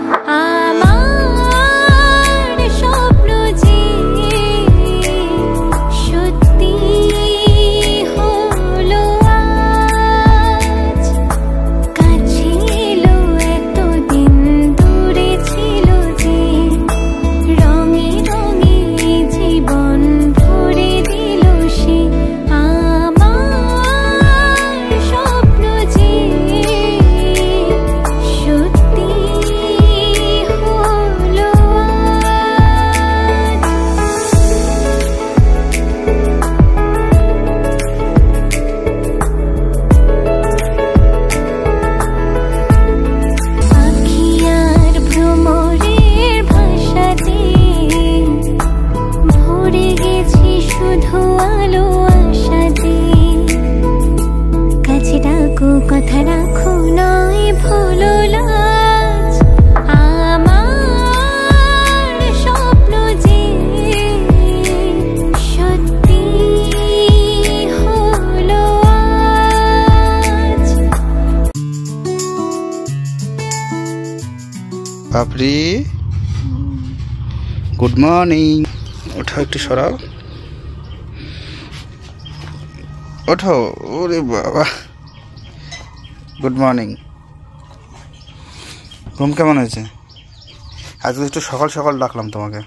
পাপড়ি good morning. ওঠো একটু সরাও, ওঠো। ওরে বাবা, গুড মর্নিং। ঘুম কেমন হয়েছে? আজকে একটু সকাল সকাল ডাকলাম তোমাকে,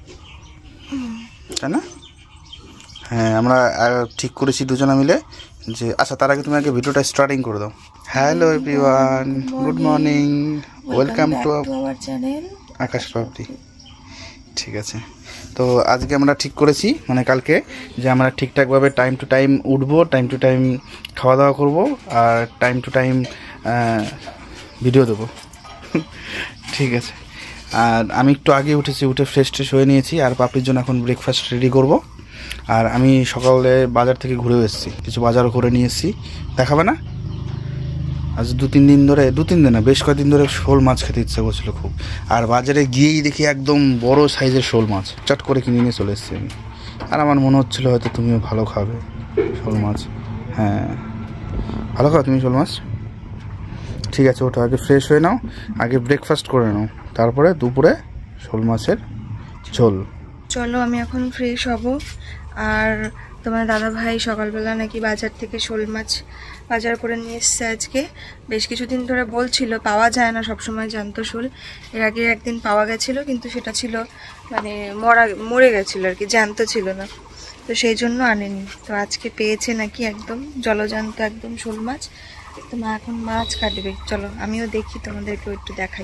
তাই না? হ্যাঁ, আমরা ঠিক করেছি দুজনে মিলে যে আচ্ছা তার আগে তুমি আগে ভিডিওটা স্টার্টিং করে দাও। Hello everyone, good morning, welcome to our channel Akash Papri. ঠিক আছে, তো আজকে আমরা ঠিক করেছি মানে কালকে যে আমরা ঠিকঠাকভাবে টাইম টু টাইম উঠবো, টাইম টু টাইম খাওয়া দাওয়া করবো, আর টাইম টু টাইম ভিডিও দেবো। ঠিক আছে, আর আমি একটু আগে উঠেছি, উঠে ফ্রেশ ট্রেশ হয়ে নিয়েছি, আর পাপড়ির জন্য এখন ব্রেকফাস্ট রেডি করব। আর আমি সকালে বাজার থেকে ঘুরেও এসেছি, কিছু বাজারও করে নিয়ে এসেছি, দেখাবে না? আজ দু তিন দিন না, বেশ কয়েকদিন ধরে শোল মাছ খেতে ইচ্ছা করছিল খুব। আর বাজারে গিয়েই দেখি একদম বড় সাইজের শোল মাছ, চট করে কিনে নিয়ে চলে এসেছি আমি। আর আমার মনে হচ্ছিলো হয়তো তুমিও ভালো খাবে শোল মাছ। হ্যাঁ, ভালো খাও তুমি শোল মাছ। ঠিক আছে, ওটা আগে ফ্রেশ হয়ে নাও, আগে ব্রেকফাস্ট করে নাও, তারপরে দুপুরে শোল মাছের ঝোল। চলো আমি এখন ফ্রেশ হব। আর তোমার দাদা ভাই সকালবেলা নাকি বাজার থেকে শোল মাছ বাজার করে নিয়ে এসছে আজকে। বেশ কিছুদিন ধরে বলছিল পাওয়া যায় না সবসময় জ্যান্ত শোল। এর আগে একদিন পাওয়া গেছিলো, কিন্তু সেটা ছিল মানে মরে গেছিলো আর কি, জ্যান্ত ছিল না, তো সেই জন্য আনেনি। তো আজকে পেয়েছে নাকি একদম জলজ্যান্ত একদম শোল মাছ। তো মা এখন মাছ কাটবে, চলো আমিও দেখি, তোমাদেরকেও একটু দেখাই।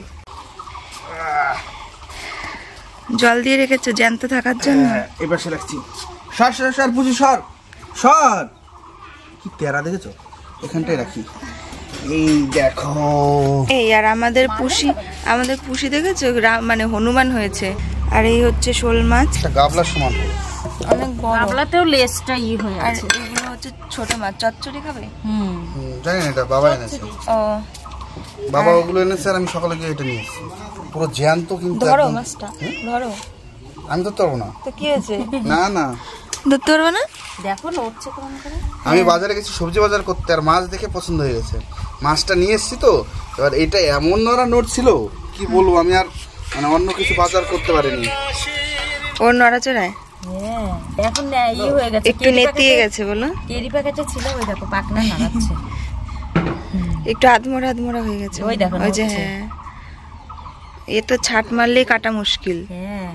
জল দিয়ে রেখেছো জ্যান্ত থাকার জন্য? এবার সে রাখছি। সর সর সর বুঝি, সর সর। কি তেরা দেখেছো? এখানটায় রাখি। এই দেখো, এই আর আমাদের পুষি দেখেছো, মানে হনুমান হয়েছে। আর এই হচ্ছে শোল মাছ, গাবলার সমান, অনেক বড়। গাবলাতেও লেজটা হয়ে আছে। আর এগুলো হচ্ছে ছোট মাছ, চচ্চড়ি খাবে? জানি না, এটা বাবা এনেছে। ও বাবা ওগুলো এনেছে, আর আমি সকালে গিয়ে এটা নিয়ে এসেছি। পুরো জ্যান্ত কিন্তু। ধরো মাছটা, ধরো। আমি ধরতে পারবো না। তো কি হয়েছে? না না, ধরতে পারবো না। দেখো নড়ছে কেমন করে। আমি বাজারে গেছি সবজি বাজার করতে, আর মাছ দেখে পছন্দ হয়ে গেছে, মাছটা নিয়ে এসেছি। তো এবার এটা এমন নড়ছিল কি বলবো, আমি আর মানে অন্য কিছু বাজার করতে পারিনি। ওর নড়াচড়ায় এখন হয়ে গেছে, একটু নেতিয়ে গেছে বলো। কেরি প্যাকেটে ছিল, ওই দেখো পাকনা নাড়াচ্ছে, একটু আধমরা হয়ে গেছে। ওই দেখো, ওই যে হ্যাঁ, এ তো ছাট মারলেই কাটা মুশকিল। হ্যাঁ,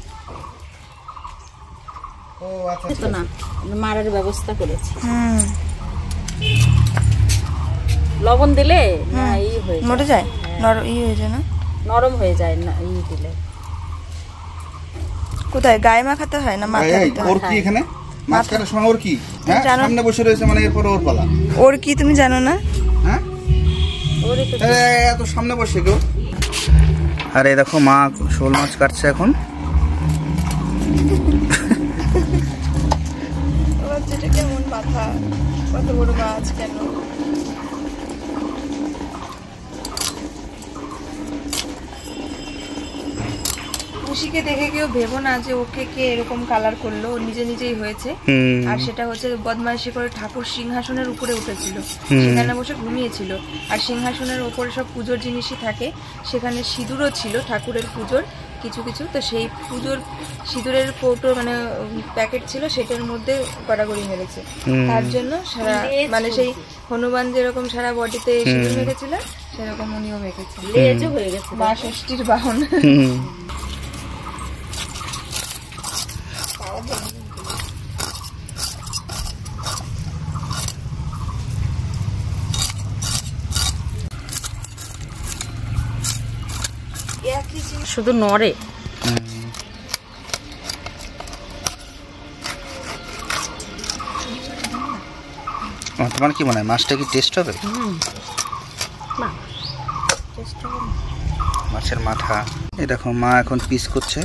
ও আচ্ছা তো না মারার ব্যবস্থা করেছি। লবণ দিলে না মরে যায়, হয়ে যায় না, নরম হয়ে যায় না দিলে। কোথায় গায়ে মাখাতে হয় না মাথায়? ওর কি এখানে মাছ কাটার সময় ওর কি? হ্যাঁ, সামনে বসে রয়েছে, মানে এরপর ওর পালা। ওর কি তুমি জানো না? হ্যাঁ, এত সামনে বসে কেউ। আরে দেখো মা শোল মাছ কাটছে এখন। যেটা কেমন মাথা, কত বড় মাছ কেন? খুশিকে দেখে কেউ ভেবো না যে ওকে কে এরকম কালার করলো, ও নিজে নিজেই হয়েছে। আর সেটা হচ্ছে বদমাইশি করে ঠাকুর সিংহাসনের উপরে উঠেছিল, সেখানে বসে ঘুমিয়েছিল। আর সিংহাসনের উপরে সব পুজোর জিনিসই থাকে, সেখানে সিঁদুরও ছিল ঠাকুরের পুজোর কিছু কিছু। তো সেই পুজোর সিঁদুরের কৌটো মানে প্যাকেট ছিল, সেটার মধ্যে গড়াগড়ি মেরেছে। তার জন্য সারা মানে সেই হনুমান যেরকম সারা বডিতে সিঁদুর মেখেছিল, সেরকম উনিও মেখেছে। লেজও হয়ে গেছে। মা ষষ্ঠীর বাহন। শুধু নড়ে। তোমার কি মনে হয় মাছটা কি টেস্ট হবে? মাছের মাথা এই দেখো মা এখন পিস করছে।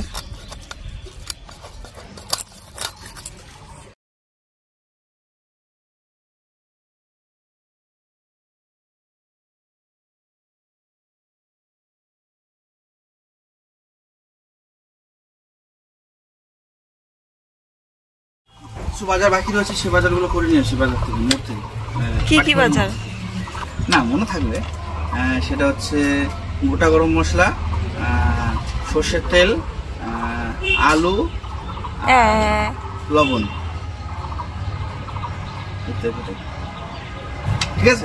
কিছু বাজার বাকি রয়েছে, সে বাজারগুলো করে নিয়ে আসি বাজার থেকে, মোড় থেকে। কি কি বাজার? না মনে থাকবে, সেটা হচ্ছে গোটা গরম মশলা, সর্ষের তেল, আলু, লবণ, ঠিক আছে।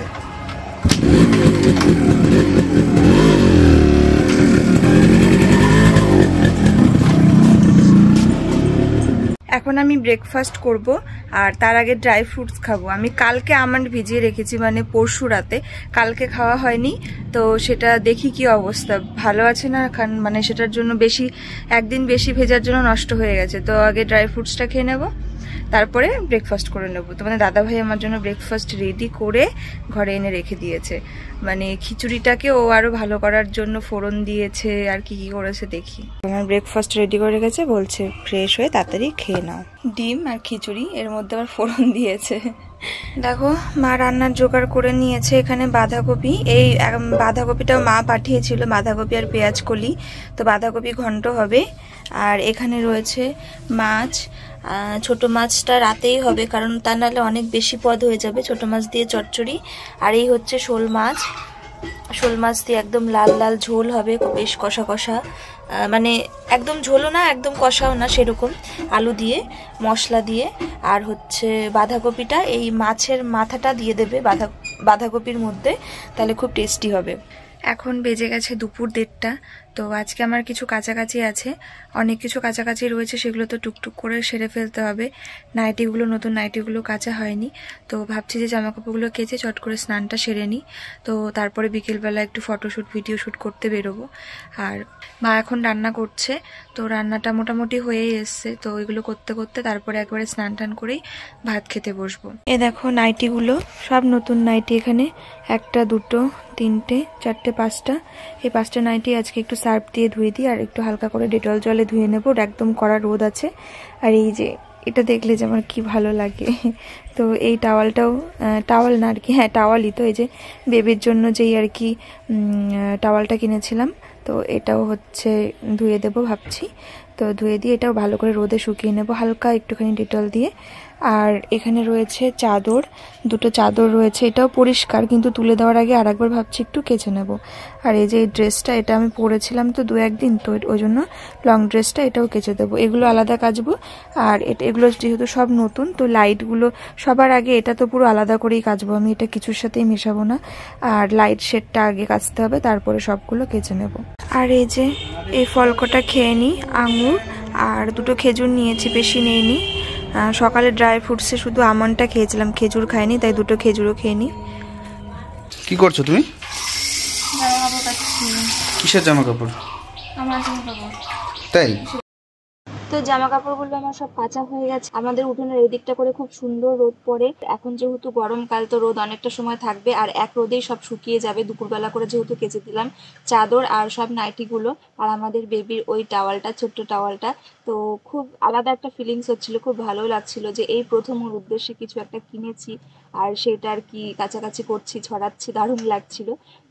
এখন আমি ব্রেকফাস্ট করব, আর তার আগে ড্রাই ফ্রুটস খাবো। আমি কালকে আমন্ড ভিজিয়ে রেখেছি, মানে পরশু রাতে, কালকে খাওয়া হয়নি। তো সেটা দেখি কি অবস্থা, ভালো আছে না মানে সেটার জন্য একদিন বেশি ভেজার জন্য নষ্ট হয়ে গেছে। তো আগে ড্রাই ফ্রুটসটা খেয়ে নেবো, তারপরে ব্রেকফাস্ট করে নেবো। তো মানে দাদাভাই আমার জন্য ব্রেকফাস্ট রেডি করে ঘরে এনে রেখে দিয়েছে। মানে খিচুড়িটাকে ও আরো ভালো করার জন্য ফোড়ন দিয়েছে, আর কি কি করেছে দেখি। আমার ব্রেকফাস্ট রেডি করে রেখেছে, বলছে ফ্রেশ হয়ে তাড়াতাড়ি খেয়ে নাও। ডিম আর খিচুড়ি, এর মধ্যে আবার ফোড়ন দিয়েছে। দেখো মা রান্নার জোগাড় করে নিয়েছে। এখানে বাঁধাকপি, এই বাঁধাকপিটাও মা পাঠিয়েছিল, বাঁধাকপি আর পেঁয়াজ কলি। তো বাঁধাকপি ঘন্ট হবে। আর এখানে রয়েছে মাছ, ছোট মাছটা রাতেই হবে, কারণ তা নাহলে অনেক বেশি পদ হয়ে যাবে। ছোট মাছ দিয়ে চচ্চড়ি। আর এই হচ্ছে শোল মাছ, শোল মাছ দিয়ে একদম লাল লাল ঝোল হবে, বেশ কষা কষা, মানে একদম ঝোলও না একদম কষাও না, সেরকম আলু দিয়ে মশলা দিয়ে। আর হচ্ছে বাঁধাকপিটা, এই মাছের মাথাটা দিয়ে দেবে বাঁধাকপির মধ্যে, তাহলে খুব টেস্টি হবে। এখন বেজে গেছে দুপুর 1:30। তো আজকে আমার কিছু কাছাকাছি আছে, অনেক কিছু কাছাকাছি রয়েছে, সেগুলো তো টুকটুক করে সেরে ফেলতে হবে। নাইটিগুলো, নতুন নাইটিগুলো কাচা হয়নি। তো ভাবছি যে জামাকাপড়গুলো কেচে চট করে স্নানটা সেরে নিই। তো তারপরে বিকেলবেলা একটু ফটোশ্যুট ভিডিও শ্যুট করতে বেরোবো। আর মা এখন রান্না করছে, তো রান্নাটা মোটামুটি হয়েই এসছে। তো এগুলো করতে করতে তারপরে একবারে স্নান টান করেই ভাত খেতে বসবো। এ দেখো নাইটিগুলো সব নতুন নাইটি, এখানে 1, 2, 3, 4, 5টা। এই 5টা নাইটি আজকে একটু সার্ফ দিয়ে ধুয়ে দিই, আর একটু হালকা করে ডেটল জলে ধুয়ে নেবো। একদম কড়া রোদ আছে। আর এই যে এটা দেখলে যে আমার কি ভালো লাগে। তো এই টাওয়ালটাও, টাওয়াল না আর কি, হ্যাঁ টাওয়ালই তো, এই যে বেবির জন্য যেই আর কি টাওয়ালটা কিনেছিলাম, তো এটাও হচ্ছে ধুয়ে দেবো ভাবছি। তো ধুয়ে দিয়ে এটাও ভালো করে রোদে শুকিয়ে নেবো হালকা একটুখানি ডেটল দিয়ে। আর এখানে রয়েছে চাদর, 2টো চাদর রয়েছে, এটাও পরিষ্কার, কিন্তু তুলে দেওয়ার আগে আরেকবার ভাবছি একটু কেচে নেব। আর এই যে এই ড্রেসটা, এটা আমি পরেছিলাম তো 2-1 দিন, তো ওই জন্য লং ড্রেসটা এটাও কেচে দেবো। এগুলো আলাদা কাচবো। আর এগুলো যেহেতু সব নতুন, তো লাইটগুলো সবার আগে এটা তো পুরো আলাদা করেই কাচবো আমি, এটা কিছুর সাথেই মেশাবো না। আর লাইট শেডটা আগে কাচতে হবে, তারপরে সবগুলো কেচে নেব। আর এই যে এই ফলকটা খেয়ে নিই, আঙুর আর 2টো খেজুর নিয়েছি, বেশি নিইনি। সকালে ড্রাই ফ্রুটসে শুধু আমন্ডটা খেয়েছিলাম, খেজুর খাইনি, তাই 2টো খেজুরও খেয়ে নিই। কি করছো তুমি? কিসের জামা কাপড়? আমার জামা কাপড়। তাই? তো জামা কাপড়গুলো আমার সব কাঁচা হয়ে গেছে। আমাদের উঠোনের এই দিকটা করে খুব সুন্দর রোদ পড়ে। এখন যেহেতু গরমকাল, তো রোদ অনেকটা সময় থাকবে, আর এক রোদেই সব শুকিয়ে যাবে। দুপুরবেলা করে যেহেতু কেচে দিলাম চাদর আর সব নাইটিগুলো, আর আমাদের বেবির ওই টাওয়ালটা, ছোট্ট টাওয়ালটা। তো খুব আলাদা একটা ফিলিংস হচ্ছিল, খুব ভালো লাগছিল যে এই প্রথম ওর উদ্দেশ্যে কিছু একটা কিনেছি, আর সেটা আর কি কাছাকাছি করছি, ছড়াচ্ছি, দারুণ লাগছিল। তো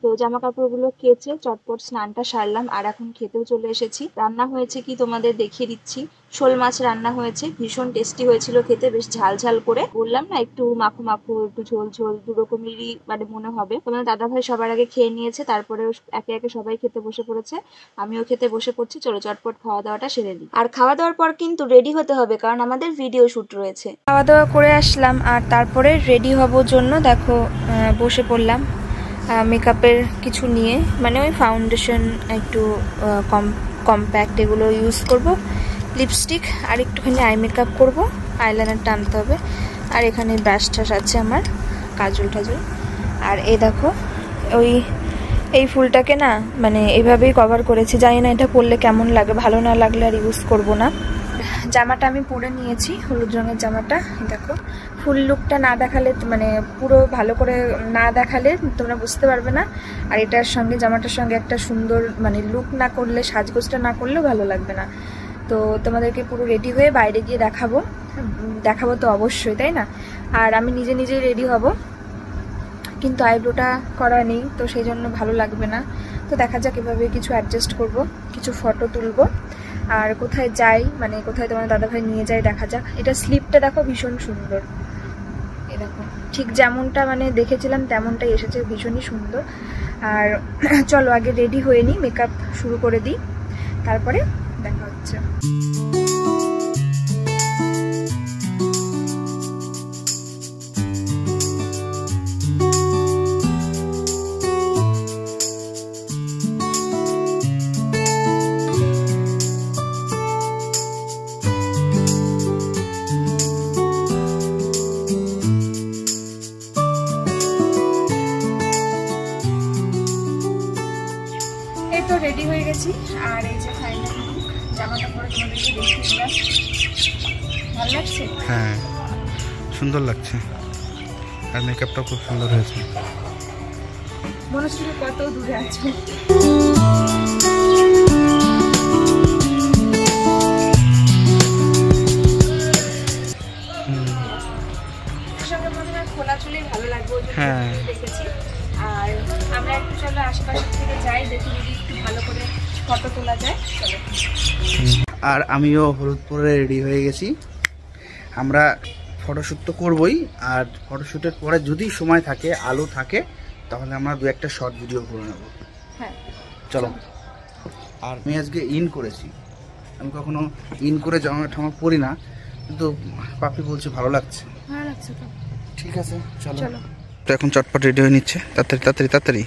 তো জামা কাপড়গুলো কেচে চটপট স্নানটা সারলাম, আর এখন খেতেও চলে এসেছি। রান্না হয়েছে কি তোমাদের দেখিয়ে দিচ্ছি। শোল মাছ রান্না হয়েছে, ভীষণ টেস্টি হয়েছিল খেতে, বেশ ঝাল ঝাল করে। বললাম না একটু মাখো মাখো একটু ঝোল ঝোল দু রকমেরই মানে মনে হবে। তোমাদের দাদা ভাই সবার আগে খেয়ে নিয়েছে, তারপরে একে একে সবাই খেতে বসে পড়েছে, আমিও খেতে বসে পড়ছি। চলো চটপট খাওয়া দাওয়াটা সেরে দিই। আর খাওয়া দাওয়ার পর কিন্তু রেডি হতে হবে, কারণ আমাদের ভিডিও শুট রয়েছে। খাওয়া দাওয়া করে আসলাম আর তারপরে রেডি হবার জন্য দেখো বসে পড়লাম মেকআপের কিছু নিয়ে, মানে ওই ফাউন্ডেশন একটু কম্প্যাক্ট এগুলো ইউজ করব, লিপস্টিক আর একটুখানি আই মেকআপ করবো, আইলাইনার টানতে হবে। আর এখানে ব্রাশ টাশ আছে আমার, কাজল টাজল। আর এই দেখো এই ফুলটাকে না মানে এইভাবেই কভার করেছি, জানি না এটা পরলে কেমন লাগে, ভালো না লাগলে আর ইউজ করব না। জামাটা আমি পরে নিয়েছি, হলুদ রঙের জামাটা। দেখো ফুল লুকটা না দেখালে মানে পুরো ভালো করে না দেখালে তোমরা বুঝতে পারবে না। আর এটার সঙ্গে জামাটার সঙ্গে একটা সুন্দর মানে লুক না করলে, সাজগোজটা না করলেও ভালো লাগবে না। তো তোমাদেরকে পুরো রেডি হয়ে বাইরে গিয়ে দেখাবো তো অবশ্যই, তাই না? আর আমি নিজে নিজেই রেডি হব, কিন্তু আইব্রোটা করা নেই, তো সেই জন্য ভালো লাগবে না। তো দেখা যাক এভাবে কিছু অ্যাডজাস্ট করব, কিছু ফটো তুলবো। আর কোথায় যাই মানে কোথায় তোমার দাদাভাই নিয়ে যায় দেখা যাক। এটা স্লিপটা দেখো ভীষণ সুন্দর, এই দেখো ঠিক যেমনটা মানে দেখেছিলাম তেমনটাই এসেছে, ভীষণই সুন্দর। আর চলো আগে রেডি হয়ে নিই, মেকআপ শুরু করে দিই, তারপরে দেখা হচ্ছে। তো রেডি হয়ে গেছি, আর এই যে ফাইনাল লুক, জামাটা পরে তোমাদেরকে দেখিয়ে দিলাম। ভালো লাগছে? হ্যাঁ সুন্দর লাগছে, আর মেকআপটাও খুব সুন্দর হয়েছে। মনে হচ্ছে কত দূরে আছে। সঙ্গে মনে হয় খোলা চুলেই ভালো লাগবে, হ্যাঁ দেখেছি। আর আমরা একটু চলো আশেপাশে থেকে যাই, দেখি যদি একটু ভালো করে ফটো তোলা যায়। চলো। আর আমিও হলুদ পরে রেডি হয়ে গেছি। আমরা ফটোশ্যুট তো করবই, আর ফটোশ্যুটের পরে যদি সময় থাকে, আলো থাকে, তাহলে আমরা দু একটা শর্ট ভিডিও করে নেব। হ্যাঁ চলো। আর আমি আজকে ইন করেছি, আমি কখনো ইন করে জামা ঠামা পরি না, কিন্তু পাপি বলছে ভালো লাগছে। ভালো লাগছে তো, ঠিক আছে চলো। চলো। তো এখন চটপট রেডি হয়ে নিচ্ছে, তাড়াতাড়ি তাড়াতাড়ি তাড়াতাড়ি।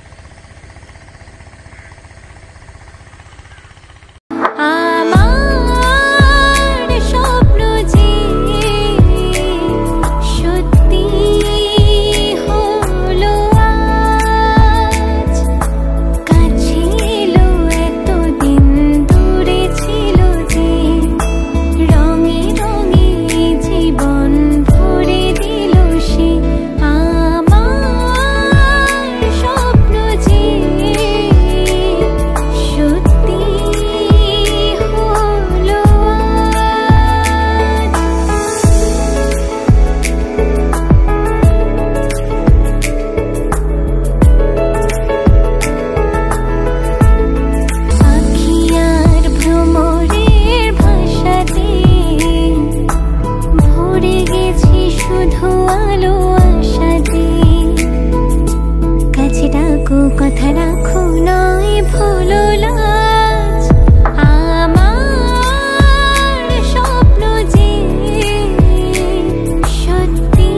কথা রাখো নয় ভুলো লাজ, আমার স্বপ্ন যে সত্যি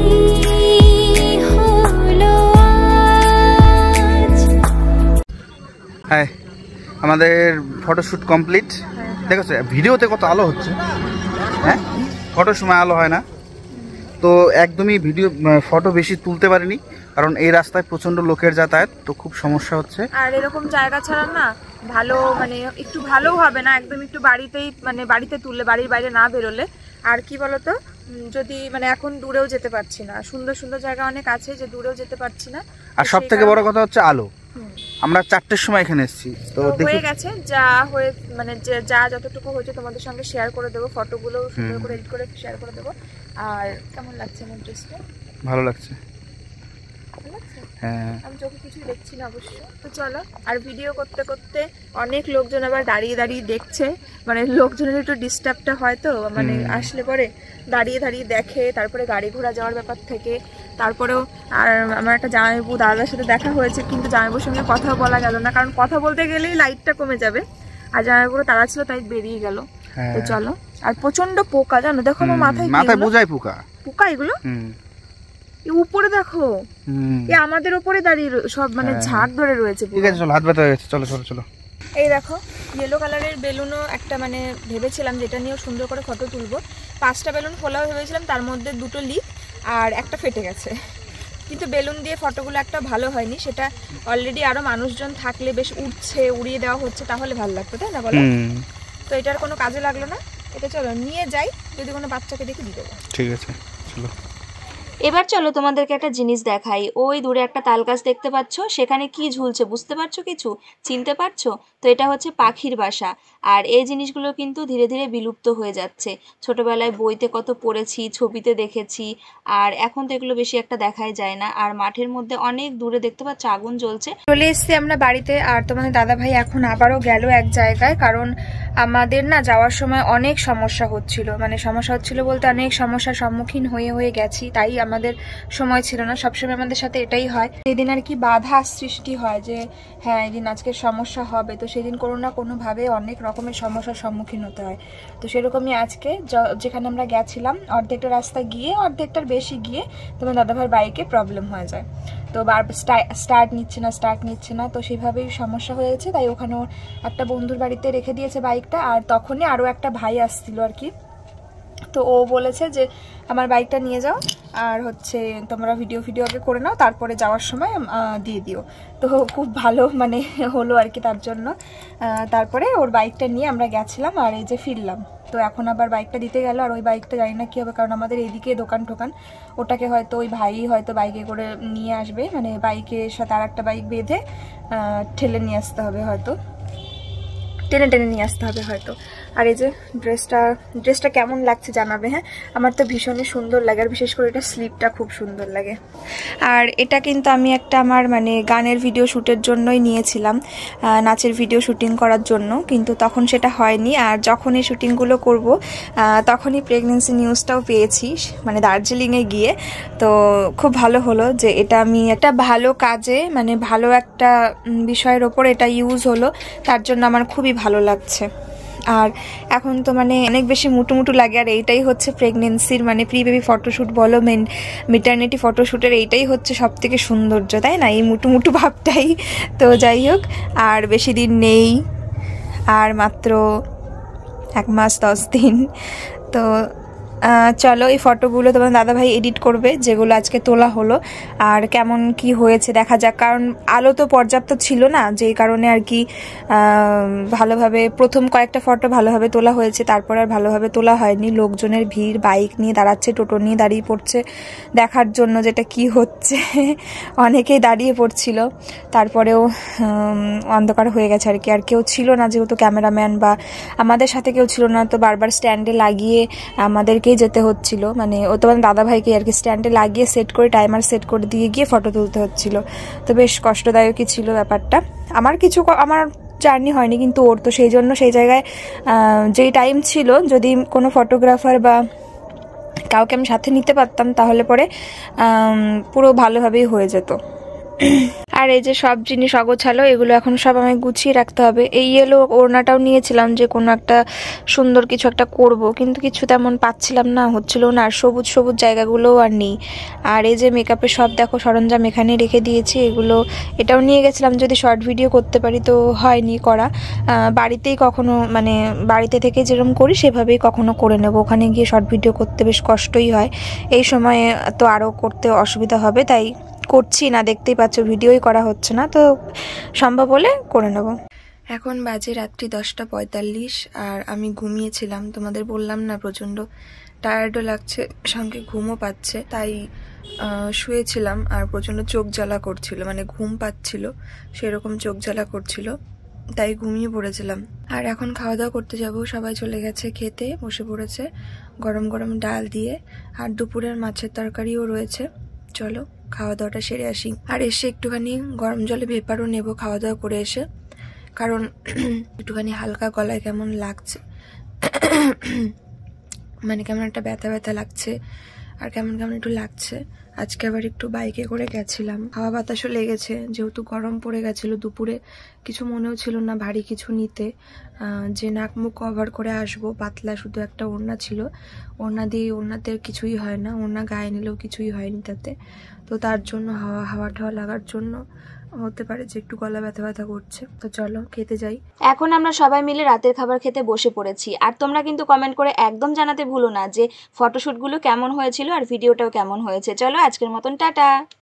হলো আজ। হ্যাঁ আমাদের ফটোশ্যুট কমপ্লিট। দেখেছো ভিডিওতে কত আলো হচ্ছে, হ্যাঁ ফটোর সময় আলো হয় না, তো একদমই ফটো বেশি তুলতে পারিনি, কারণ এই রাস্তায় প্রচন্ড লোকের যাতায়াত, তো খুব সমস্যা হচ্ছে। আর এরকম জায়গা ছাড়া না ভালো মানে একটু ভালোও হবে না, একদম একটু বাড়িতেই মানে বাড়িতে তুললে, বাড়ির বাইরে না বেরোলে। আর কি বলতো, যদি মানে এখন দূরেও যেতে পারছি না, সুন্দর সুন্দর জায়গা অনেক আছে যে দূরেও যেতে পারছি না। আর সব থেকে বড় কথা হচ্ছে আলো। আমরা 4টের সময় এখানে এসেছি, তো হয়ে গেছে যা হয়ে মানে যা যতটুকু হয়েছে তোমাদের সঙ্গে শেয়ার করে দেবো, ফটোগুলো সুন্দর করে এডিট করে শেয়ার করে দেবো। আর কেমন লাগছে আমার ড্রেসটা? ভালো লাগছে। ভালো লাগছে? হ্যাঁ আমি চোখে কিছুই দেখছি না অবশ্য। তো চলো, আর ভিডিও করতে করতে অনেক লোকজন আবার দাঁড়িয়ে দাঁড়িয়ে দেখছে, মানে লোকজনের একটু ডিস্টার্বটা হয় তো, মানে আসলে পরে দাঁড়িয়ে দাঁড়িয়ে দেখে, তারপরে গাড়ি ঘোড়া যাওয়ার ব্যাপার থেকে। তারপরেও আর আমার একটা জামাইবু দাদার সাথে দেখা হয়েছে, কিন্তু জামাইবুর সঙ্গে কথাও বলা গেল না, কারণ কথা বলতে গেলেই লাইটটা কমে যাবে, আর জামাইবুরও তাড়া ছিল তাই বেরিয়ে গেল। তো চলো, আর প্রচন্ড পোকা জানো, দেখো আমার মাথায় বোঝায় পোকা পোকা এগুলো, উপরে দেখো, আমাদের উপরে দাঁড়িয়ে সব মানে ঝাড় ধরে রয়েছে। ঠিক আছে চলো, হাত ব্যথা হয়ে গেছে, চলো চলো চলো। এই দেখো ইয়েলো কালারের বেলুনও একটা, মানে ভেবেছিলাম যেটা নিয়েও সুন্দর করে ফটো তুলবো। 5টা বেলুন খোলাও ভেবেছিলাম, তার মধ্যে 2টো লিক আর একটা ফেটে গেছে, কিন্তু বেলুন দিয়ে ফটোগুলো একটা ভালো হয়নি। সেটা অলরেডি আরো মানুষজন থাকলে বেশ উঠছে, উড়িয়ে দেওয়া হচ্ছে, তাহলে ভালো লাগতো, তাই না বলো? তো এটার কোনো কাজে লাগলো না, এটা চলো নিয়ে যাই, যদি কোনো বাচ্চাকে দেখে দিয়ে দেবো। ঠিক আছে চলো। এবার চলো তোমাদেরকে একটা জিনিস দেখাই। ওই দূরে একটা তাল গাছ দেখতে পাচ্ছ, সেখানে কি ঝুলছে বুঝতে পারছো? কিছু চিনতে পারছো তো? এটা হচ্ছে পাখির বাসা। আর এই জিনিসগুলো কিন্তু ধীরে ধীরে বিলুপ্ত হয়ে যাচ্ছে। ছোটবেলায় বইতে কত পড়েছি, ছবিতে দেখেছি, আর এখন তো এগুলো বেশি একটা দেখাই যায় না। আর মাঠের মধ্যে অনেক দূরে দেখতে পাচ্ছ আগুন জ্বলছে। চলে এসছি আমরা বাড়িতে, আর তোমাদের দাদা ভাই এখন আবারও গেল এক জায়গায়, কারণ আমাদের না যাওয়ার সময় অনেক সমস্যা হচ্ছিল, মানে সমস্যা হচ্ছিল বলতে অনেক সমস্যার সম্মুখীন হয়ে হয়ে গেছি, তাই আমাদের সময় ছিল না। সবসময় আমাদের সাথে এটাই হয়, সেদিন আর কি বাধা সৃষ্টি হয় যে হ্যাঁ এদিন আজকে সমস্যা হবে, তো সেদিন কোনো না কোনোভাবে অনেক রকমের সমস্যার সম্মুখীন হতে হয়। তো সেরকমই আজকে যেখানে আমরা গেছিলাম, অর্ধেকটা রাস্তা গিয়ে অর্ধেকটার বেশি গিয়ে তোমার দাদাভাইয়ের বাইকে প্রবলেম হয়ে যায়, তো স্টার্ট নিচ্ছে না, তো সেভাবেই সমস্যা হয়েছে। তাই ওখানে একটা বন্ধুর বাড়িতে রেখে দিয়েছে বাইকটা, আর তখনই আরও একটা ভাই আসছিল আর কি, তো ও বলেছে যে আমার বাইকটা নিয়ে যাও, আর হচ্ছে তোমরা ভিডিও আগে করে নাও, তারপরে যাওয়ার সময় দিয়ে দিও। তো খুব ভালো মানে হলো আর কি, তার জন্য তারপরে ওর বাইকটা নিয়ে আমরা গেছিলাম, আর এই যে ফিরলাম। তো এখন আবার বাইকটা দিতে গেল, আর ওই বাইকটা জানি না কী হবে, কারণ আমাদের এদিকে দোকান টোকান, ওটাকে হয়তো ওই ভাই হয়তো বাইকে করে নিয়ে আসবে, মানে বাইকের সাথে আর একটা বাইক বেঁধে ঠেলে নিয়ে আসতে হবে, হয়তো টেনে নিয়ে আসতে হবে হয়তো। আর এই যে ড্রেসটা কেমন লাগছে জানাবে। হ্যাঁ, আমার তো ভীষণই সুন্দর লাগে, আর বিশেষ করে এটা স্লিপটা খুব সুন্দর লাগে। আর এটা কিন্তু আমি একটা আমার মানে গানের ভিডিও শ্যুটের জন্যই নিয়েছিলাম, নাচের ভিডিও শ্যুটিং করার জন্য, কিন্তু তখন সেটা হয়নি। আর যখন এই শ্যুটিংগুলো করব তখনই প্রেগনেন্সি নিউজটাও পেয়েছি, মানে দার্জিলিংয়ে গিয়ে। তো খুব ভালো হলো যে এটা আমি একটা ভালো কাজে, মানে ভালো একটা বিষয়ের ওপর এটা ইউজ হলো, তার জন্য আমার খুবই ভালো লাগছে। আর এখন তো মানে অনেক বেশি মুটুমুটু লাগে, আর এইটাই হচ্ছে প্রেগনেন্সির মানে প্রি বেবি ফটোশ্যুট বলো, মেটার্নিটি ফটোশ্যুটের এইটাই হচ্ছে সব থেকে সৌন্দর্য, তাই না? এই মুটুমুটু ভাবটাই। তো যাই হোক, আর বেশি দিন নেই, আর মাত্র 1 মাস 10 দিন। তো চলো এই ফটোগুলো তোমার দাদাভাই এডিট করবে, যেগুলো আজকে তোলা হলো, আর কেমন কি হয়েছে দেখা যাক। কারণ আলো তো পর্যাপ্ত ছিল না, যেই কারণে আর কি ভালোভাবে প্রথম কয়েকটা ফটো ভালোভাবে তোলা হয়েছে, তারপর আর ভালোভাবে তোলা হয়নি। লোকজনের ভিড়, বাইক নিয়ে দাঁড়াচ্ছে, টোটো নিয়ে দাঁড়িয়ে পড়ছে দেখার জন্য যেটা কি হচ্ছে। অনেকেই দাঁড়িয়ে পড়ছিল, তারপরেও অন্ধকার হয়ে গেছে আর কি, আর কেউ ছিল না, যেহেতু ক্যামেরাম্যান বা আমাদের সাথে কেউ ছিল না, তো বারবার স্ট্যান্ডে লাগিয়ে আমাদেরকে যেতে হচ্ছিল, মানে ও তোমার দাদাভাইকে আর কি স্ট্যান্ডে লাগিয়ে সেট করে টাইমার সেট করে দিয়ে গিয়ে ফটো তুলতে হচ্ছিল। তো বেশ কষ্টদায়কই ছিল ব্যাপারটা। আমার জার্নি হয়নি, কিন্তু ওর তো সেই জন্য সেই জায়গায় যেই টাইম ছিল, যদি কোনো ফটোগ্রাফার বা কাউকে আমি সাথে নিতে পারতাম তাহলে পরে পুরো ভালোভাবেই হয়ে যেত। আর এই যে সব জিনিস অগোছালো, এগুলো এখন সব আমি গুছিয়ে রাখতে হবে। এই ইয়েলো ওড়নাটাও নিয়েছিলাম যে কোনো একটা সুন্দর কিছু একটা করব, কিন্তু কিছু তেমন পাচ্ছিলাম না, হচ্ছিল না। আর সবুজ জায়গাগুলোও আর নেই। আর এই যে মেকআপের সব দেখো সরঞ্জাম এখানে রেখে দিয়েছি, এটাও নিয়ে গেছিলাম যদি শর্ট ভিডিও করতে পারি, তো হয়নি করা। বাড়িতেই কখনো মানে বাড়িতে থেকে যেরকম করি সেভাবেই কখনো করে নেব, ওখানে গিয়ে শর্ট ভিডিও করতে বেশ কষ্টই হয়। এই সময়ে তো আরও করতে অসুবিধা হবে, তাই করছি না, দেখতেই পাচ্ছ ভিডিওই করা হচ্ছে না, তো সম্ভব হলে করে নেব। এখন বাজে রাত্রি 10:45, আর আমি ঘুমিয়েছিলাম, তোমাদের বললাম না প্রচণ্ড টায়ার্ডও লাগছে, সঙ্গে ঘুমও পাচ্ছে, তাই শুয়েছিলাম। আর প্রচণ্ড চোখ জ্বালা করছিল, মানে ঘুম পাচ্ছিল সেরকম চোখ জ্বালা করছিল, তাই ঘুমিয়ে পড়েছিলাম। আর এখন খাওয়া দাওয়া করতে যাব, সবাই চলে গেছে খেতে, বসে পড়েছে গরম গরম ডাল দিয়ে, আর দুপুরের মাছের তরকারিও রয়েছে। চলো খাওয়া দাওয়াটা সেরে আসি। আর এসে একটুখানি গরম জলে ভেপারও নেব খাওয়া দাওয়া করে এসে, কারণ একটুখানি হালকা গলায় কেমন লাগছে, মানে কেমন একটা ব্যথা ব্যথা লাগছে আর কেমন কেমন একটু লাগছে। আজকে আবার একটু বাইকে করে গেছিলাম, হাওয়া বাতাসও লেগেছে, যেহেতু গরম পড়ে গেছিলো দুপুরে, কিছু মনেও ছিল না ভারী কিছু নিতে, যে নাক মুখ কভার করে আসবো, পাতলা শুধু একটা ওড়না ছিল, ওড়না দিয়ে ওড়নাতে কিছুই হয় না, ওড়না গায়ে নিলেও কিছুই হয়নি তাতে। তো তার জন্য হাওয়া ঠাওয়া লাগার জন্য হতে পারে যে একটু গলা ব্যথা ব্যথা করছে। তো চলো খেতে যাই। এখন আমরা সবাই মিলে রাতের খাবার খেতে বসে পড়েছি। আর তোমরা কিন্তু কমেন্ট করে একদম জানাতে ভুলো না যে ফটোশ্যুটগুলো কেমন হয়েছিল আর ভিডিওটাও কেমন হয়েছে। চলো আজকের মতন টাটা।